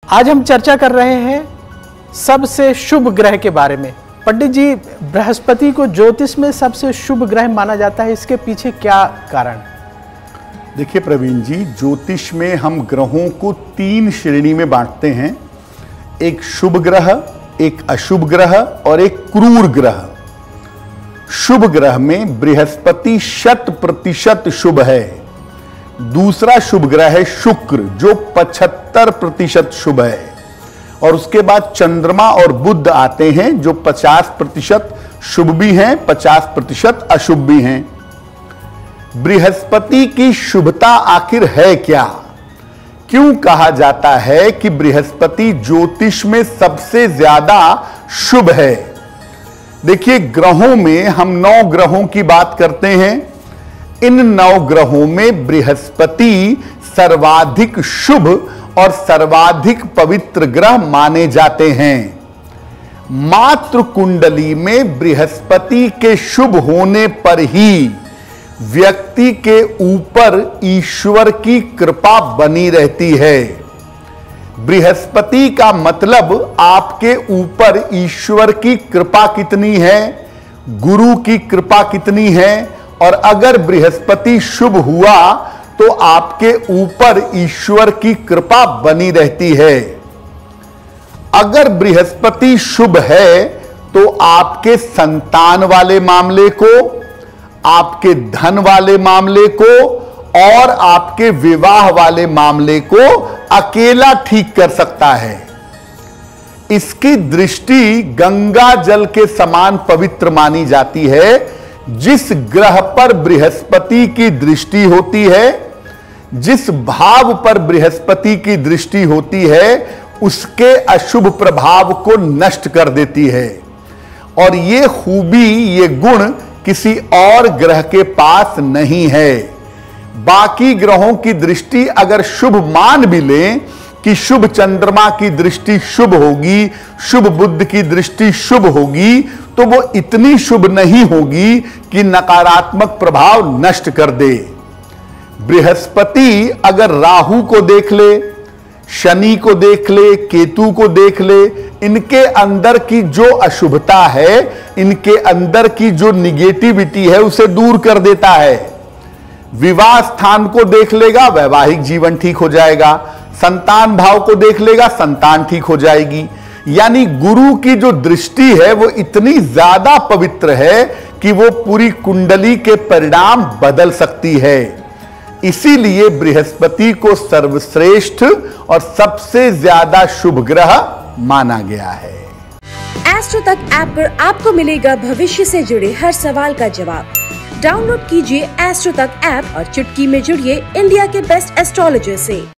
आज हम चर्चा कर रहे हैं सबसे शुभ ग्रह के बारे में। पंडित जी, बृहस्पति को ज्योतिष में सबसे शुभ ग्रह माना जाता है, इसके पीछे क्या कारण? देखिए प्रवीण जी, ज्योतिष में हम ग्रहों को 3 श्रेणी में बांटते हैं। एक शुभ ग्रह, एक अशुभ ग्रह और एक क्रूर ग्रह। शुभ ग्रह में बृहस्पति 100% शुभ है। दूसरा शुभ ग्रह है शुक्र, जो 75% शुभ है। और उसके बाद चंद्रमा और बुध आते हैं, जो 50% शुभ भी हैं, 50% अशुभ भी हैं। बृहस्पति की शुभता आखिर है क्या? क्यों कहा जाता है कि बृहस्पति ज्योतिष में सबसे ज्यादा शुभ है? देखिए, ग्रहों में हम 9 ग्रहों की बात करते हैं। इन 9 ग्रहों में बृहस्पति सर्वाधिक शुभ और सर्वाधिक पवित्र ग्रह माने जाते हैं। मातृ कुंडली में बृहस्पति के शुभ होने पर ही व्यक्ति के ऊपर ईश्वर की कृपा बनी रहती है। बृहस्पति का मतलब आपके ऊपर ईश्वर की कृपा कितनी है, गुरु की कृपा कितनी है। और अगर बृहस्पति शुभ हुआ तो आपके ऊपर ईश्वर की कृपा बनी रहती है। अगर बृहस्पति शुभ है तो आपके संतान वाले मामले को, आपके धन वाले मामले को और आपके विवाह वाले मामले को अकेला ठीक कर सकता है। इसकी दृष्टि गंगा जल के समान पवित्र मानी जाती है। जिस ग्रह पर बृहस्पति की दृष्टि होती है, जिस भाव पर बृहस्पति की दृष्टि होती है, उसके अशुभ प्रभाव को नष्ट कर देती है। और ये खूबी, ये गुण किसी और ग्रह के पास नहीं है। बाकी ग्रहों की दृष्टि अगर शुभ मान भी लें कि शुभ चंद्रमा की दृष्टि शुभ होगी, शुभ बुध की दृष्टि शुभ होगी, तो वो इतनी शुभ नहीं होगी कि नकारात्मक प्रभाव नष्ट कर दे। बृहस्पति अगर राहु को देख ले, शनि को देख ले, केतु को देख ले, इनके अंदर की जो अशुभता है, इनके अंदर की जो निगेटिविटी है, उसे दूर कर देता है। विवाह स्थान को देख लेगा, वैवाहिक जीवन ठीक हो जाएगा। संतान भाव को देख लेगा, संतान ठीक हो जाएगी। यानी गुरु की जो दृष्टि है वो इतनी ज्यादा पवित्र है कि वो पूरी कुंडली के परिणाम बदल सकती है। इसीलिए बृहस्पति को सर्वश्रेष्ठ और सबसे ज्यादा शुभ ग्रह माना गया है। एस्ट्रो तक ऐप पर आपको मिलेगा भविष्य से जुड़े हर सवाल का जवाब। डाउनलोड कीजिए एस्ट्रो तक ऐप और चुटकी में जुड़िए इंडिया के बेस्ट एस्ट्रोलॉजर से।